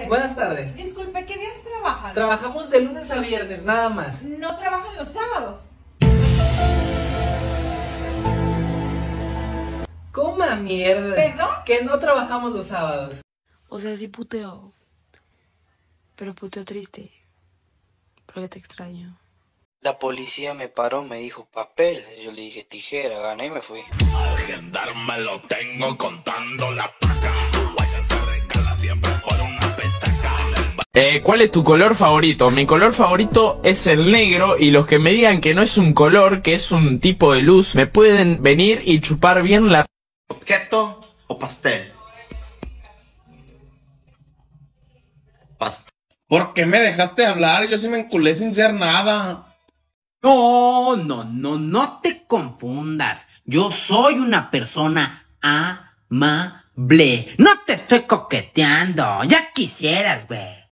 tardes. Buenas tardes. Disculpe, ¿qué días trabajan? Trabajamos de lunes a viernes, nada más. No trabajan los sábados. Coma mierda. ¿Perdón? Que no trabajamos los sábados. O sea, sí puteo. Pero puteo triste. Porque te extraño. La policía me paró, me dijo papel. Yo le dije tijera, gané y me fui. Al gendarme lo tengo contando la paca. Guaya se regala siempre por una petaca. ¿Cuál es tu color favorito? Mi color favorito es el negro y los que me digan que no es un color, que es un tipo de luz, me pueden venir y chupar bien la... ¿Objeto o pastel? Pastel. ¿Por qué me dejaste hablar? Yo sí me enculé sin ser nada. No te confundas. Yo soy una persona amable. No te estoy coqueteando. Ya quisieras, güey.